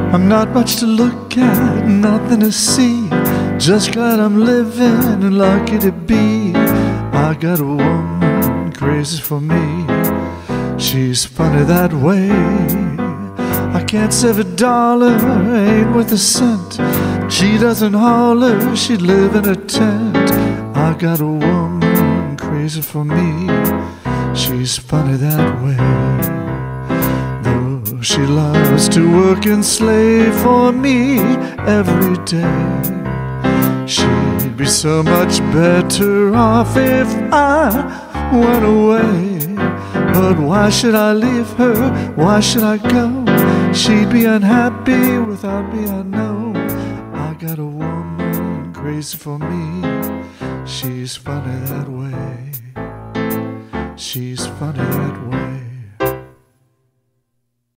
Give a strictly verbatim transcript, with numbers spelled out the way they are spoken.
I'm not much to look at, nothing to see. Just glad I'm living and lucky to be. I got a woman crazy for me. She's funny that way. I can't save a dollar, ain't worth a cent. She doesn't holler, she'd live in a tent. I got a woman crazy for me. She's funny that way. Though she loves to work and slave for me every day, she'd be so much better off if I went away. But why should I leave her? Why should I go? She'd be unhappy without me, I know. I got a woman crazy for me. She's funny that way. She's funny that way.